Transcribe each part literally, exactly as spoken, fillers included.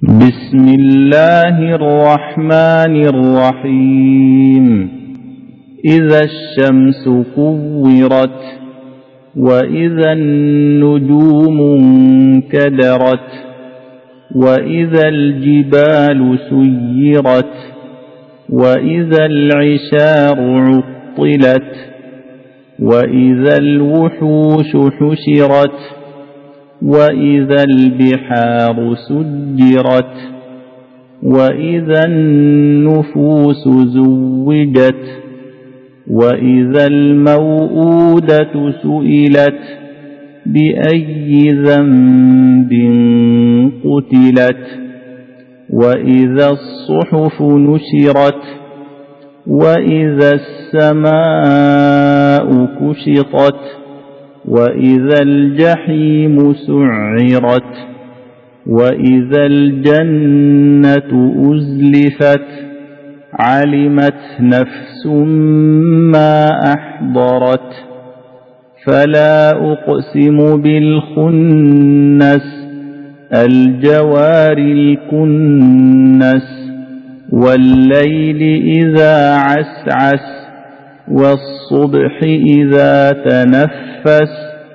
بسم الله الرحمن الرحيم. إذا الشمس كورت وإذا النجوم انكدرت وإذا الجبال سيرت وإذا العشار عطلت وإذا الوحوش حشرت وإذا البحار سجرت وإذا النفوس زوجت وإذا الموءودة سئلت بأي ذنب قتلت وإذا الصحف نشرت وإذا السماء كشطت وإذا الجحيم سعرت وإذا الجنة أزلفت علمت نفس ما أحضرت فلا أقسم بالخنس الجوار الكنس والليل إذا عسعس والصبح إذا تنفس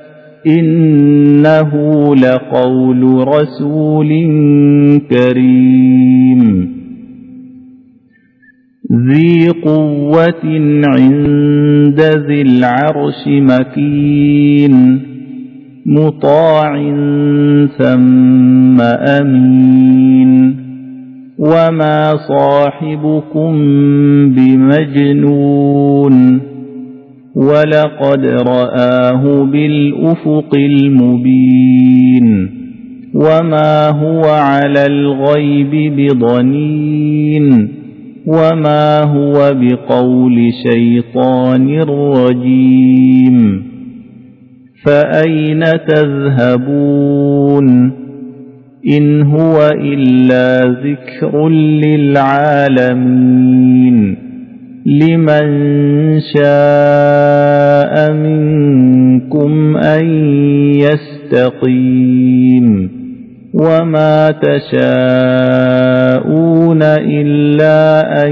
إنه لقول رسول كريم ذي قوة عند ذي العرش مكين مطاع ثم أمين وما صاحبكم بمجنون ولقد رآه بالأفق المبين وما هو على الغيب بضنين وما هو بقول شيطان رجيم فأين تذهبون إن هو إلا ذكر للعالمين لمن شاء منكم أن يستقيم وما تشاءون إلا أن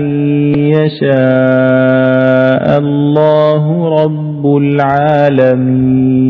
يشاء الله رب العالمين.